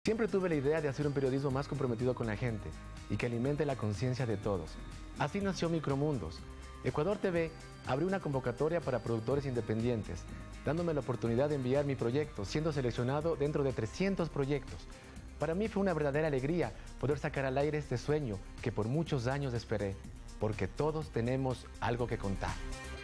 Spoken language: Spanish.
Siempre tuve la idea de hacer un periodismo más comprometido con la gente y que alimente la conciencia de todos. Así nació Micromundos. Ecuador TV abrió una convocatoria para productores independientes, dándome la oportunidad de enviar mi proyecto, siendo seleccionado dentro de 300 proyectos. Para mí fue una verdadera alegría poder sacar al aire este sueño que por muchos años esperé, porque todos tenemos algo que contar.